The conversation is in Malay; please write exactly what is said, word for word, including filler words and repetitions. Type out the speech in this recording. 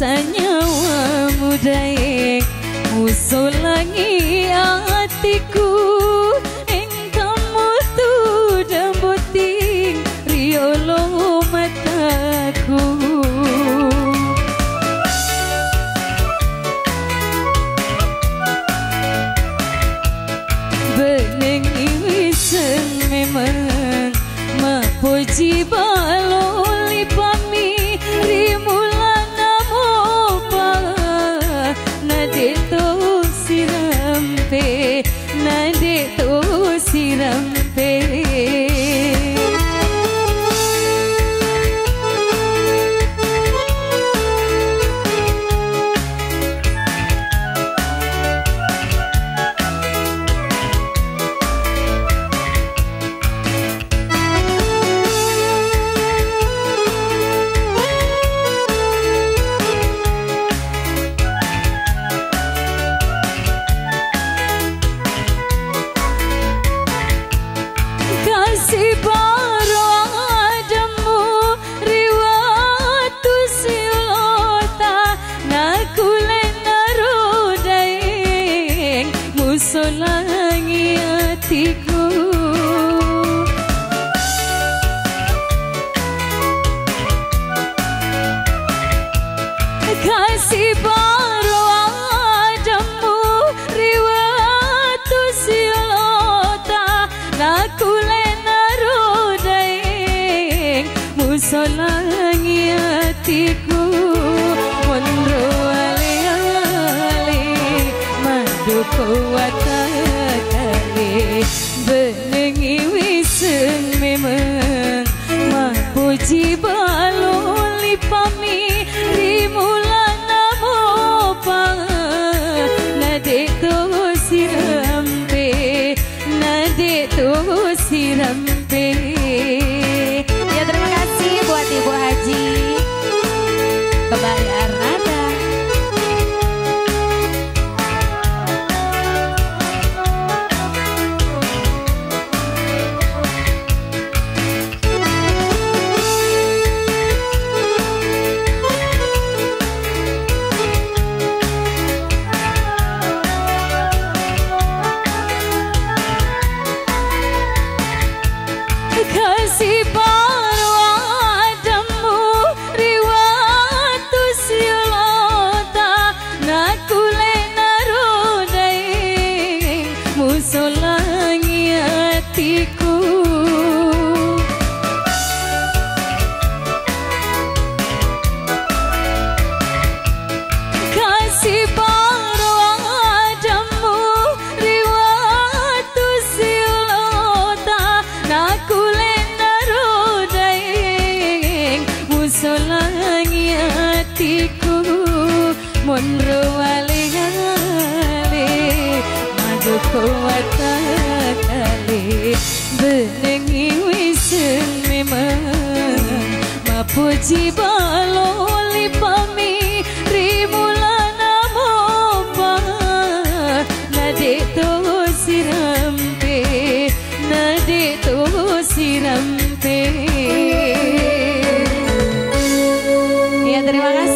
sanyawa mudaeng musolangi hatiku engkau mutu dambuting riolo mataku beneng iwisen memang mapuji baloli pami rimulana mopa nade to sirampe nade to sirampe solangi hatiku kasih baru adamu riwatu siota nakule narudaeng musolangi hatiku monro ale-ale madu kuatakale benengi wisen memang mapuji baloli pami rimulana mopa nade to sirampe nade to sirampe. Ya terima kasih buat Ibu Haji Kebaya Arnada. Kasih baru adamu riwatu siolota nakule narudaeng musolangi hatiku kasih baru adamu riwatu siolota nakule solangi hatiku monro ale-ale madu kuatakale benengi wisen memang mapuji baloli pami rimulana mopa nade to sirampe nade to sirampe. Ya terima kasih.